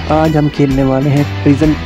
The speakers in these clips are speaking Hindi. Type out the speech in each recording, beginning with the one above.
आज हम खेलने वाले हैं प्रिजन।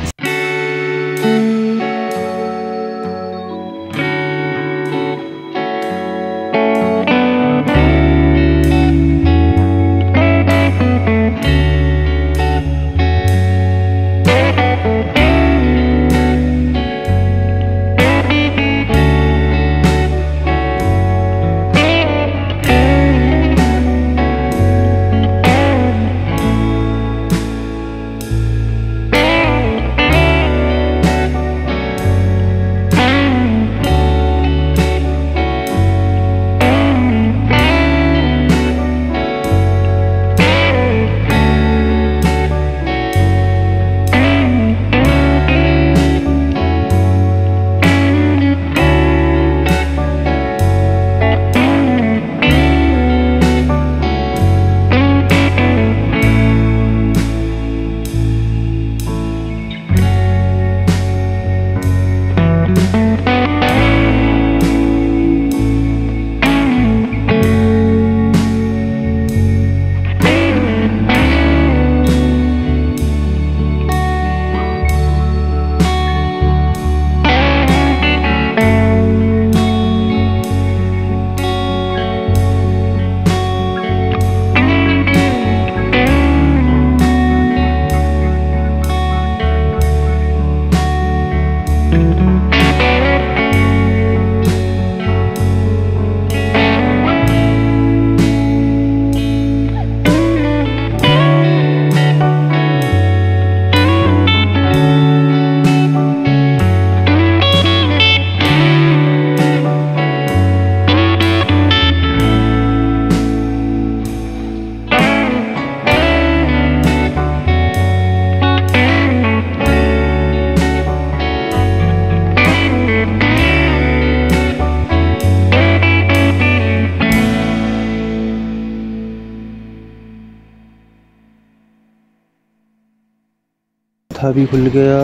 चौथा भी खुल गया,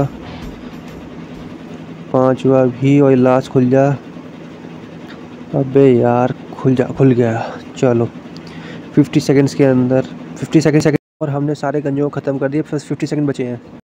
पांचवा भी, और लास्ट खुल जा। अबे यार खुल गया। चलो 50 सेकंड्स के अंदर 50 सेकंड और हमने सारे गंजों को ख़त्म कर दिए, बस 50 सेकंड बचे हैं।